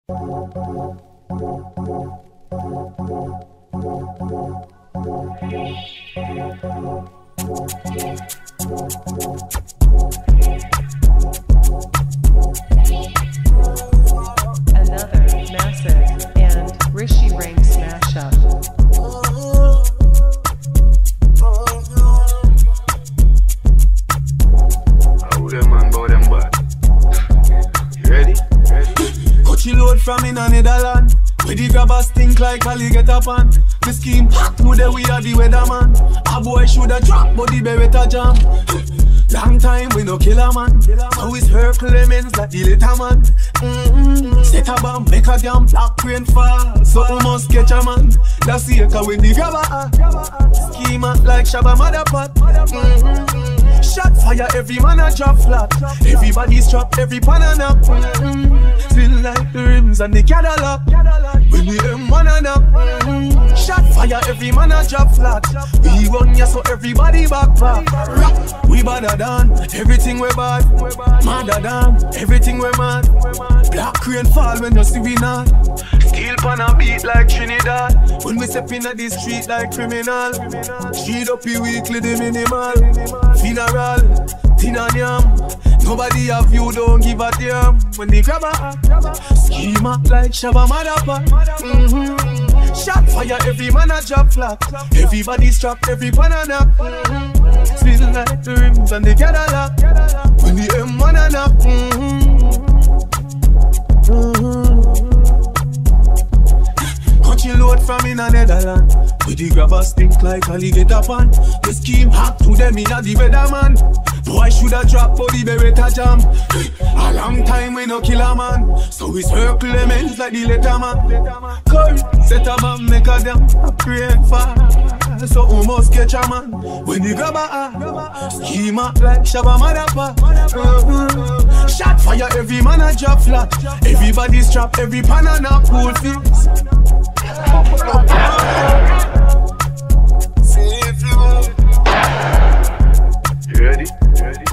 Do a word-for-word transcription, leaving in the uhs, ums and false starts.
Another massive and Rishi Ranxx mashup. She load from in a Netherland, where the grabbers stink like Ali get up on. The scheme hot, today we are the weatherman. A boy shoulda drop, but the beretta jam. Long time we no kill a man, so it's her Clemens like the little man. Mm-hmm. Set a bomb, make a damn black rain fall, so we must catch a man. That's the echo when the grabber scheme hot like Shabba Madda pot. Mm-hmm. Shot fire, every man a drop flat. Everybody's trapped, every pan a nap. Mm-hmm. Feel like the rims and the Cadillac when the M one a nap. Mm-hmm. Shot fire, every man a drop flat. We run ya so everybody back back. We badder than everything we bad. Madder than everything we mad. Black rain fall when you see we not. Steel pan a beat like Trinidad. When we step in the street like criminal. Street up the weekly the minimal. Funeral, tin and yam. Nobody have you, don't give a damn. When they grab a schema like Shabba Madda pot. Mm-hmm. Shot fire, every man a drop flat. Everybody's trapped, every pan a nap. Mm-hmm. Feel like the rims and the Cadillac when the M one a nap. Mm-hmm. Mm-hmm. Country load from in a Netherland, with the grabbers stink like Ali get up on. The scheme hot to them in a the weatherman. Boy shoulda drop for the beretta jam. A long time we no kill a man, so we circle them ends like the letter man. Curry, set a man, make a damn a pray fast, so we must catch a man. When the grabber a schema like Shabba Madda pot. Mm-hmm. Shot fire, every man a drop flat. Everybody's trapped, every pan a nap cool fix. You ready? You ready?